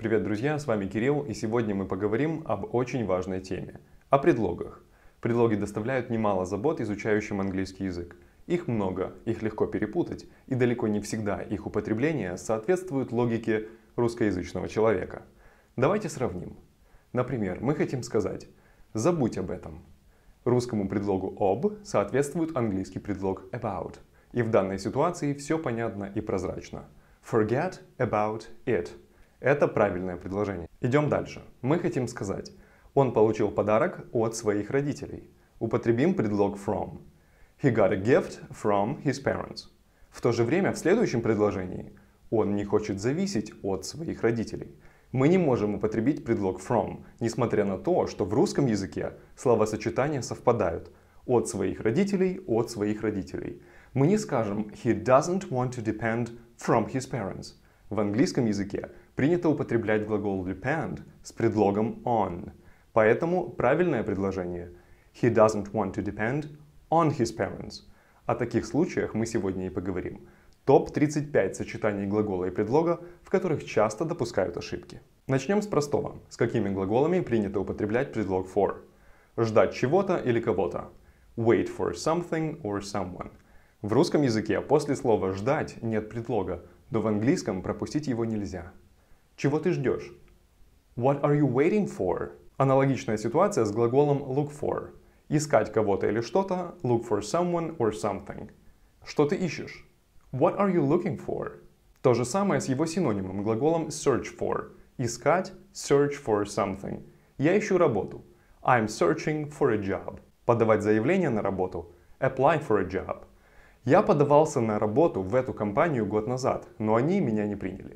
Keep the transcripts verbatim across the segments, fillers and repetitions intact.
Привет, друзья, с вами Кирилл, и сегодня мы поговорим об очень важной теме – о предлогах. Предлоги доставляют немало забот изучающим английский язык. Их много, их легко перепутать, и далеко не всегда их употребление соответствует логике русскоязычного человека. Давайте сравним. Например, мы хотим сказать «забудь об этом». Русскому предлогу «об» соответствует английский предлог «about». И в данной ситуации все понятно и прозрачно. Forget about it. Это правильное предложение. Идем дальше. Мы хотим сказать «он получил подарок от своих родителей». Употребим предлог from. He got a gift from his parents. В то же время в следующем предложении он не хочет зависеть от своих родителей. Мы не можем употребить предлог from, несмотря на то, что в русском языке словосочетания совпадают. От своих родителей, от своих родителей. Мы не скажем «he doesn't want to depend from his parents». В английском языке принято употреблять глагол depend с предлогом on. Поэтому правильное предложение «he doesn't want to depend on his parents». О таких случаях мы сегодня и поговорим. топ тридцать пять сочетаний глагола и предлога, в которых часто допускают ошибки. Начнем с простого. С какими глаголами принято употреблять предлог for? Ждать чего-то или кого-то. Wait for something or someone. В русском языке после слова «ждать» нет предлога, но в английском пропустить его нельзя. Чего ты ждешь? What are you waiting for? Аналогичная ситуация с глаголом look for. Искать кого-то или что-то, look for someone or something. Что ты ищешь? What are you looking for? То же самое с его синонимом, глаголом search for. Искать, search for something. Я ищу работу. I'm searching for a job. Подавать заявление на работу. Apply for a job. Я подавался на работу в эту компанию год назад, но они меня не приняли.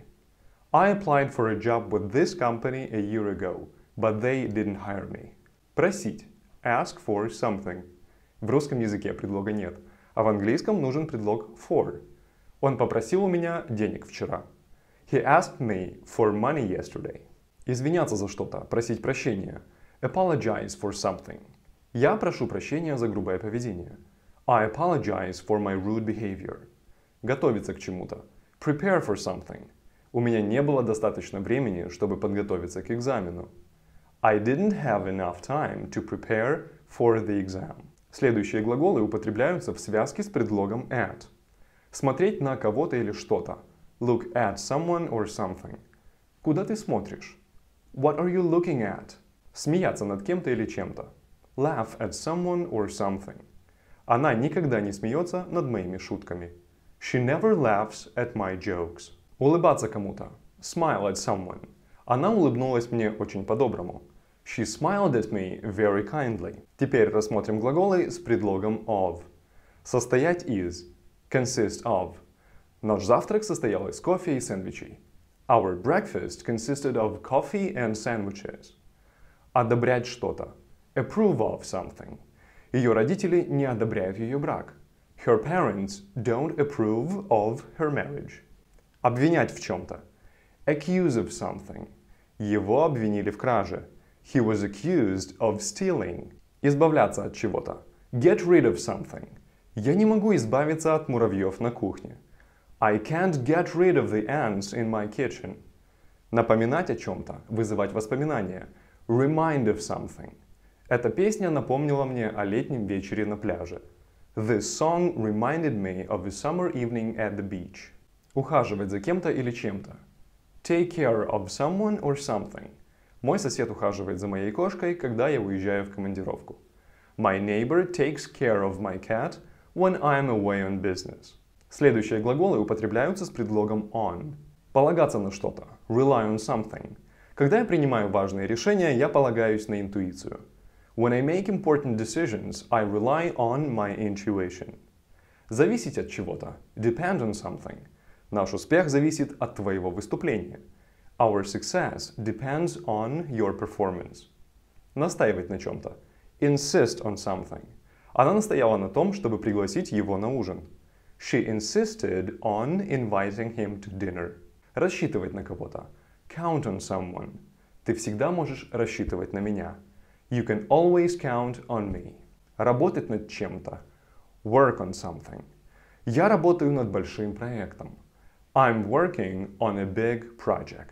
I applied for a job with this company a year ago, but they didn't hire me. Просить. Ask for something. В русском языке предлога нет, а в английском нужен предлог for. Он попросил у меня денег вчера. He asked me for money yesterday. Извиняться за что-то, просить прощения. Apologize for something. Я прошу прощения за грубое поведение. I apologize for my rude behavior. Готовиться к чему-то. Prepare for something. У меня не было достаточно времени, чтобы подготовиться к экзамену. I didn't have enough time to prepare for the exam. Следующие глаголы употребляются в связке с предлогом at. Смотреть на кого-то или что-то. Look at someone or something. Куда ты смотришь? What are you looking at? Смеяться над кем-то или чем-то. Laugh at someone or something. Она никогда не смеется над моими шутками. She never laughs at my jokes. Улыбаться кому-то. Smile at someone. Она улыбнулась мне очень по-доброму. She smiled at me very kindly. Теперь рассмотрим глаголы с предлогом of. Состоять из. Consist of. Наш завтрак состоял из кофе и сэндвичей. Our breakfast consisted of coffee and sandwiches. Одобрять что-то. Approve of something. Ее родители не одобряют ее брак. Her parents don't approve of her marriage. Обвинять в чем-то. Accuse of something. Его обвинили в краже. He was accused of stealing. Избавляться от чего-то. Get rid of something. Я не могу избавиться от муравьев на кухне. I can't get rid of the ants in my kitchen. Напоминать о чем-то. Вызывать воспоминания. Remind of something. Эта песня напомнила мне о летнем вечере на пляже. This song reminded me of a summer evening at the beach. Ухаживать за кем-то или чем-то. Take care of someone or something. Мой сосед ухаживает за моей кошкой, когда я уезжаю в командировку. My neighbor takes care of my cat when I'm away on business. Следующие глаголы употребляются с предлогом on. Полагаться на что-то. Rely on something. Когда я принимаю важные решения, я полагаюсь на интуицию. When I make important decisions, I rely on my intuition. Зависеть от чего-то. Depend on something. Наш успех зависит от твоего выступления. Our success depends on your performance. Настаивать на чем-то. Insist on something. Она настояла на том, чтобы пригласить его на ужин. She insisted on inviting him to dinner. Рассчитывать на кого-то. Count on someone. Ты всегда можешь рассчитывать на меня. You can always count on me. Работать над чем-то. Work on something. Я работаю над большим проектом. I'm working on a big project.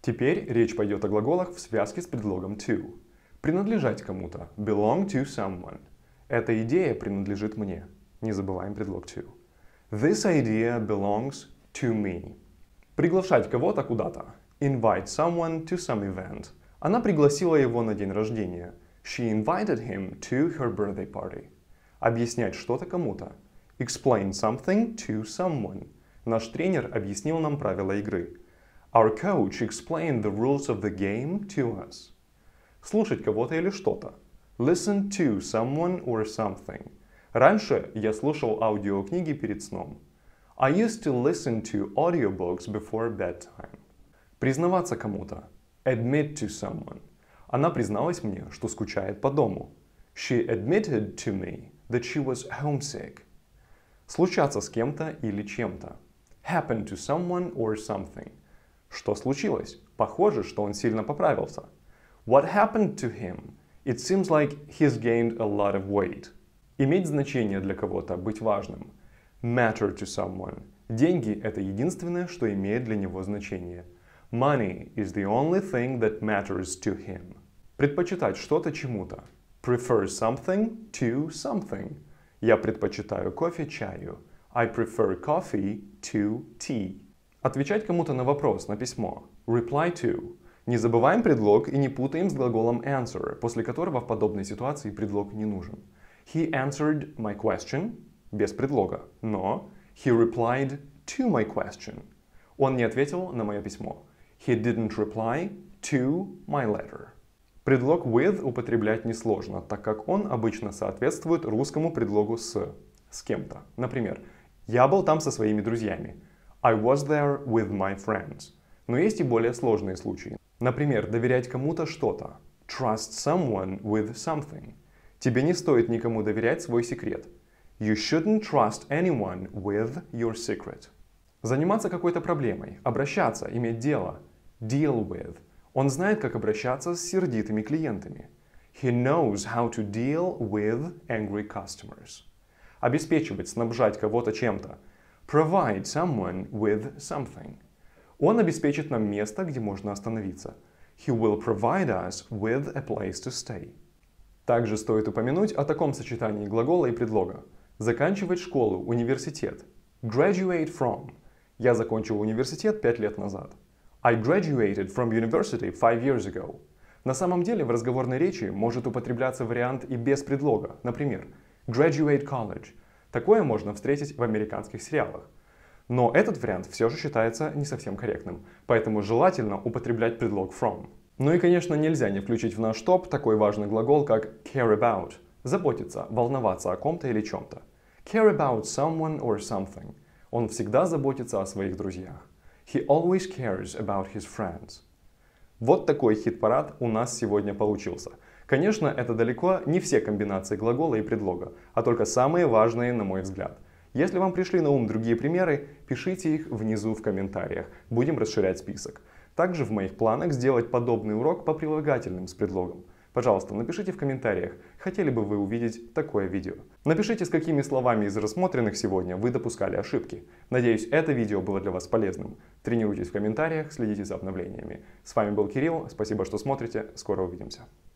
Теперь речь пойдет о глаголах в связке с предлогом to. Принадлежать кому-то. Belong to someone. Эта идея принадлежит мне. Не забываем предлог to. This idea belongs to me. Приглашать кого-то куда-то. Invite someone to some event. Она пригласила его на день рождения. She invited him to her birthday party. Объяснять что-то кому-то. Explain something to someone. Наш тренер объяснил нам правила игры. Our coach explained the rules of the game to us. Слушать кого-то или что-то. Listen to someone or something. Раньше я слушал аудиокниги перед сном. I used to listen to audiobooks before bedtime. Признаваться кому-то. Admit to someone. Она призналась мне, что скучает по дому. She admitted to me that she was homesick. Случаться с кем-то или чем-то. Happen to someone or something. Что случилось? Похоже, что он сильно поправился. What happened to him? It seems like he's gained a lot of weight. Иметь значение для кого-то, быть важным. Matter to someone. Деньги – это единственное, что имеет для него значение. Money is the only thing that matters to him. Предпочитать что-то чему-то. Prefer something to something. Я предпочитаю кофе чаю. I prefer coffee to tea. Отвечать кому-то на вопрос, на письмо. Reply to. Не забываем предлог и не путаем с глаголом answer, после которого в подобной ситуации предлог не нужен. He answered my question. Без предлога. Но he replied to my question. Он не ответил на мое письмо. He didn't reply to my letter. Предлог with употреблять несложно, так как он обычно соответствует русскому предлогу с, с кем-то. Например, я был там со своими друзьями. I was there with my friends. Но есть и более сложные случаи. Например, доверять кому-то что-то. Trust someone with something. Тебе не стоит никому доверять свой секрет. You shouldn't trust anyone with your secret. Заниматься какой-то проблемой, обращаться, иметь дело. Deal with. Он знает, как обращаться с сердитыми клиентами. He knows how to deal with angry customers. Обеспечивать, снабжать кого-то чем-то. Provide someone with something. Он обеспечит нам место, где можно остановиться. He will provide us with a place to stay. Также стоит упомянуть о таком сочетании глагола и предлога. Заканчивать школу, университет. Graduate from. Я закончил университет пять лет назад. I graduated from university five years ago. На самом деле в разговорной речи может употребляться вариант и без предлога. Например, graduate college. Такое можно встретить в американских сериалах. Но этот вариант все же считается не совсем корректным, поэтому желательно употреблять предлог from. Ну и, конечно, нельзя не включить в наш топ такой важный глагол, как care about. Заботиться, волноваться о ком-то или чем-то. Care about someone or something. Он всегда заботится о своих друзьях. He always cares about his friends. Вот такой хит-парад у нас сегодня получился. Конечно, это далеко не все комбинации глагола и предлога, а только самые важные, на мой взгляд. Если вам пришли на ум другие примеры, пишите их внизу в комментариях. Будем расширять список. Также в моих планах сделать подобный урок по прилагательным с предлогом. Пожалуйста, напишите в комментариях, хотели бы вы увидеть такое видео. Напишите, с какими словами из рассмотренных сегодня вы допускали ошибки. Надеюсь, это видео было для вас полезным. Тренируйтесь в комментариях, следите за обновлениями. С вами был Кирилл, спасибо, что смотрите, скоро увидимся.